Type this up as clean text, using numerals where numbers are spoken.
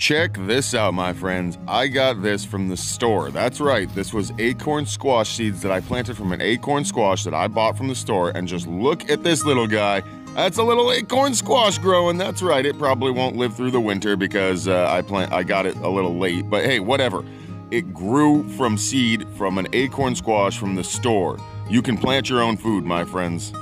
Check this out, my friends. I got this from the store. That's right, this was acorn squash seeds that I planted from an acorn squash that I bought from the store. And just look at this little guy. That's a little acorn squash growing. That's right, it probably won't live through the winter because I got it a little late. But hey, whatever. It grew from seed from an acorn squash from the store. You can plant your own food, my friends.